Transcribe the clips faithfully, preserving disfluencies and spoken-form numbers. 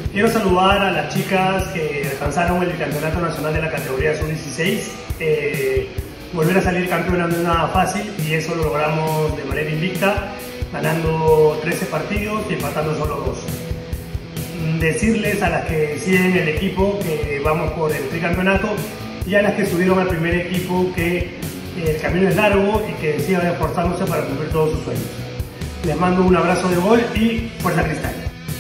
Quiero saludar a las chicas que alcanzaron el campeonato nacional de la categoría sub dieciséis. Eh, volver a salir campeonas no es nada fácil y eso lo logramos de manera invicta, ganando trece partidos y empatando solo dos. Decirles a las que siguen el equipo que vamos por el tricampeonato y a las que subieron al primer equipo que el camino es largo y que sigan esforzándose para cumplir todos sus sueños. Les mando un abrazo de gol y fuerza Cristal.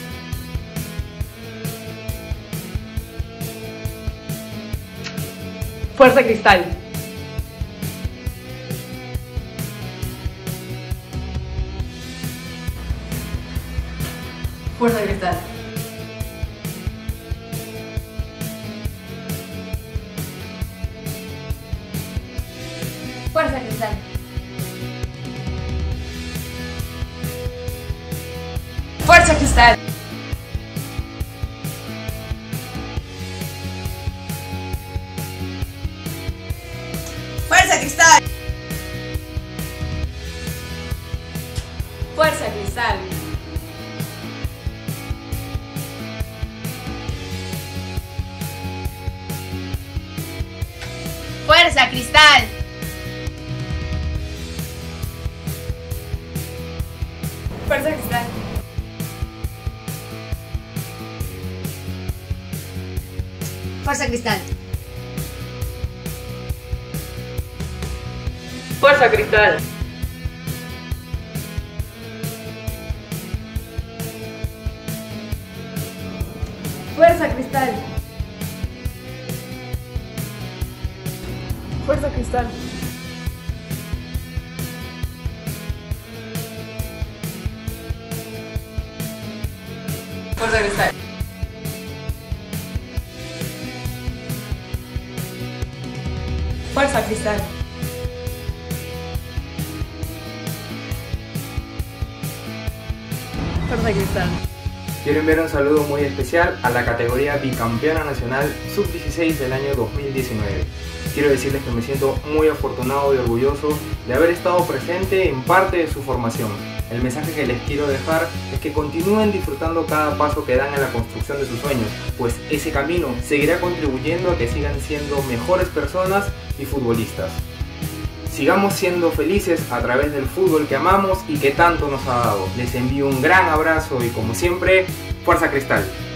Fuerza Cristal. Fuerza Cristal. Fuerza Cristal. Fuerza Cristal. Fuerza Cristal. Fuerza Cristal. Fuerza Cristal. Fuerza Cristal. Fuerza Cristal. Fuerza Cristal. Fuerza Cristal. Fuerza Cristal. Fuerza Cristal. Fuerza Cristal. Fuerza Cristal. Quiero enviar un saludo muy especial a la categoría bicampeona nacional sub dieciséis del año dos mil diecinueve. Quiero decirles que me siento muy afortunado y orgulloso de haber estado presente en parte de su formación. El mensaje que les quiero dejar es que continúen disfrutando cada paso que dan en la construcción de sus sueños, pues ese camino seguirá contribuyendo a que sigan siendo mejores personas y futbolistas. Sigamos siendo felices a través del fútbol que amamos y que tanto nos ha dado. Les envío un gran abrazo y como siempre, fuerza Cristal.